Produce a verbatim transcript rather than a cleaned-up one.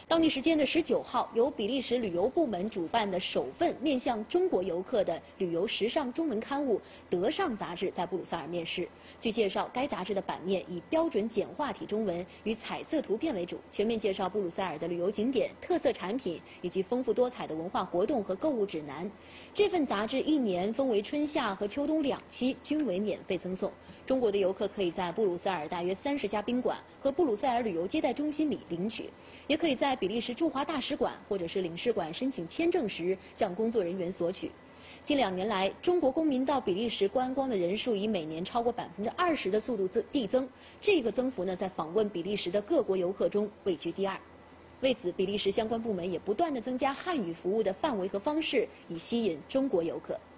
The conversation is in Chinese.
当地时间的十九号，由比利时旅游部门主办的首份面向中国游客的旅游时尚中文刊物《德尚》杂志在布鲁塞尔面世。据介绍，该杂志的版面以标准简化体中文与彩色图片为主，全面介绍布鲁塞尔的旅游景点、特色产品以及丰富多彩的文化活动和购物指南。这份杂志一年分为春夏和秋冬两期，均为免费赠送。中国的游客可以在布鲁塞尔大约三十家宾馆和布鲁塞尔旅游接待中心里领取，也可以在比利时驻华大使馆或者是领事馆申请签证时向工作人员索取。近两年来，中国公民到比利时观光的人数以每年超过百分之二十的速度增递增，这个增幅呢，在访问比利时的各国游客中位居第二。为此，比利时相关部门也不断地增加汉语服务的范围和方式，以吸引中国游客。